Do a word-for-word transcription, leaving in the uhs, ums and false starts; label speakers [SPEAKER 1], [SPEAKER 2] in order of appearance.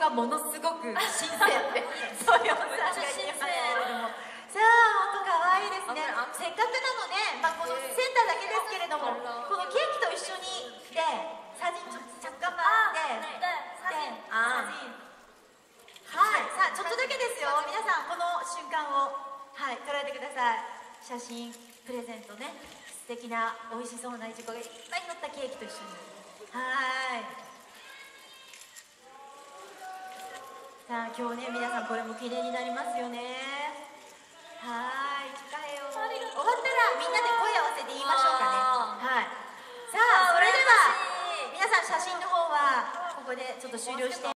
[SPEAKER 1] がものすごく新鮮ってそういうおさんが言ってますけれども、さあ本当可愛いですね。せっかくなので、まあ、このセンターだけですけれども、このケーキと一緒にでサジン着火までサジンサジンはい、さあちょっとだけですよ。皆さんこの瞬間をはい捉えてください。写真プレゼントね、素敵な美味しそうなイチゴがいっぱい乗ったケーキと一緒に。はい。さあ今日ね皆さんこれも綺麗になりますよね。はい、近いよ。終わったらみんなで声合わせて言いましょうかね。はい。さあそれでは皆さん写真の方はここでちょっと終了して。